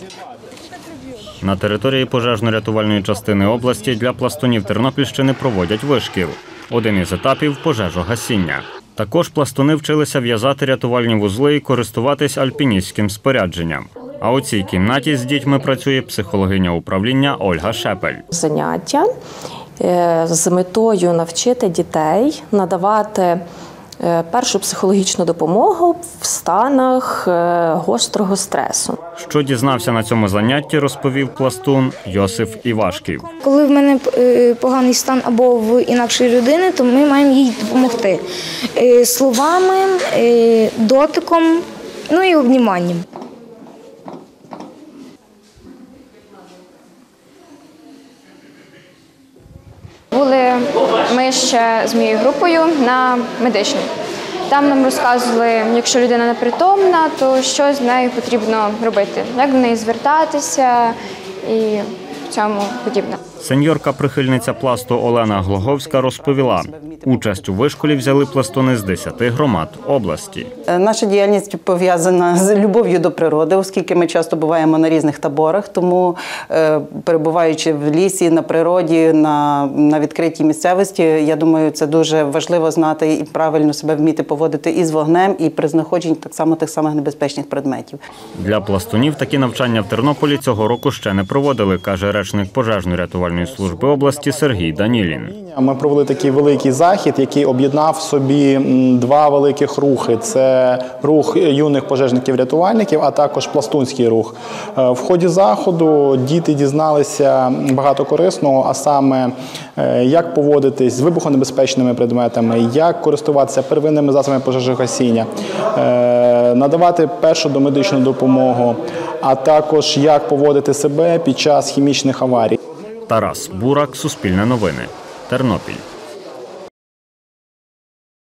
На території пожежно-рятувальної частини області для пластунів Тернопільщини проводять вишкіл. Один із етапів – пожежогасіння. Також пластуни вчилися в'язати рятувальні вузли і користуватись альпіністським спорядженням. А у цій кімнаті з дітьми працює психологиня управління Ольга Шепель. Заняття з метою навчити дітей надавати першу психологічну допомогу в станах гострого стресу. Що дізнався на цьому занятті, розповів пластун Йосиф Івашків. Коли в мене поганий стан або в інакшої людини, то ми маємо їй допомогти словами, дотиком, ну і обніманням. Були ми ще з моєю групою на медичній. Там нам розказували, якщо людина непритомна, то що з нею потрібно робити, як до неї звертатися і цьому подібне. Сеньорка-прихильниця пласту Олена Глоговська розповіла, участь у вишколі взяли пластуни з 10 громад області. Наша діяльність пов'язана з любов'ю до природи, оскільки ми часто буваємо на різних таборах, тому перебуваючи в лісі, на природі, на відкритій місцевості, я думаю, це дуже важливо знати і правильно себе вміти поводити і з вогнем, і при знаходженні так само тих самих небезпечних предметів. Для пластунів такі навчання в Тернополі цього року ще не проводили, каже речник пожежно-рятувальної служби області Сергій Данілін. Ми провели такий великий захід, який об'єднав в собі два великих рухи. Це рух юних пожежників-рятувальників, а також пластунський рух. В ході заходу діти дізналися багато корисного, а саме як поводитись з вибухонебезпечними предметами, як користуватися первинними засобами пожежогасіння, надавати першу домедичну допомогу, а також як поводити себе під час хімічних аварій. Тарас Бурак, Суспільне новини, Тернопіль.